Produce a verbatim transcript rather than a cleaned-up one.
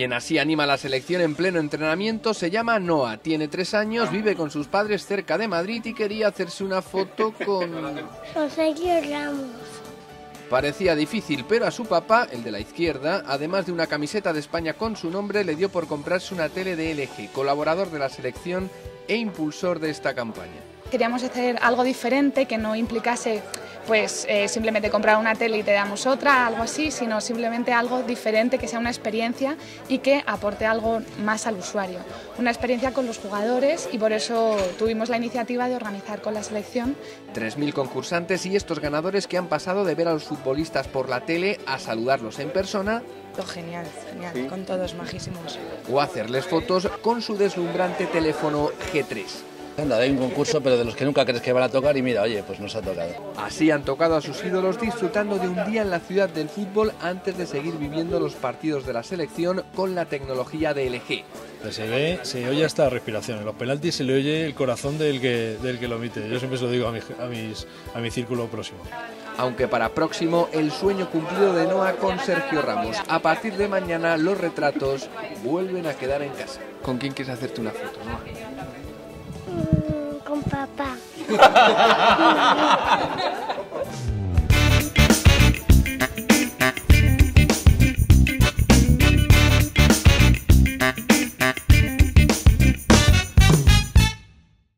Quien así anima a la selección en pleno entrenamiento se llama Noah, tiene tres años, vive con sus padres cerca de Madrid y quería hacerse una foto con... Sergio Ramos. Parecía difícil, pero a su papá, el de la izquierda, además de una camiseta de España con su nombre, le dio por comprarse una tele de L G, colaborador de la selección e impulsor de esta campaña. Queríamos hacer algo diferente que no implicase pues eh, simplemente comprar una tele y te damos otra, algo así, sino simplemente algo diferente, que sea una experiencia y que aporte algo más al usuario. Una experiencia con los jugadores y por eso tuvimos la iniciativa de organizar con la selección. tres mil concursantes y estos ganadores que han pasado de ver a los futbolistas por la tele a saludarlos en persona. Oh, genial, genial, ¿sí? Con todos majísimos. O hacerles fotos con su deslumbrante teléfono G tres. Anda, hay un concurso, pero de los que nunca crees que van a tocar y mira, oye, pues nos ha tocado. Así han tocado a sus ídolos disfrutando de un día en la ciudad del fútbol antes de seguir viviendo los partidos de la selección con la tecnología de L G. Se ve, se oye hasta la respiración. En los penaltis se le oye el corazón del que, del que lo emite. Yo siempre se lo digo a mi, a, mis, a mi círculo próximo. Aunque para próximo el sueño cumplido de Noah con Sergio Ramos. A partir de mañana los retratos vuelven a quedar en casa. ¿Con quién quieres hacerte una foto, Noah? Con papá.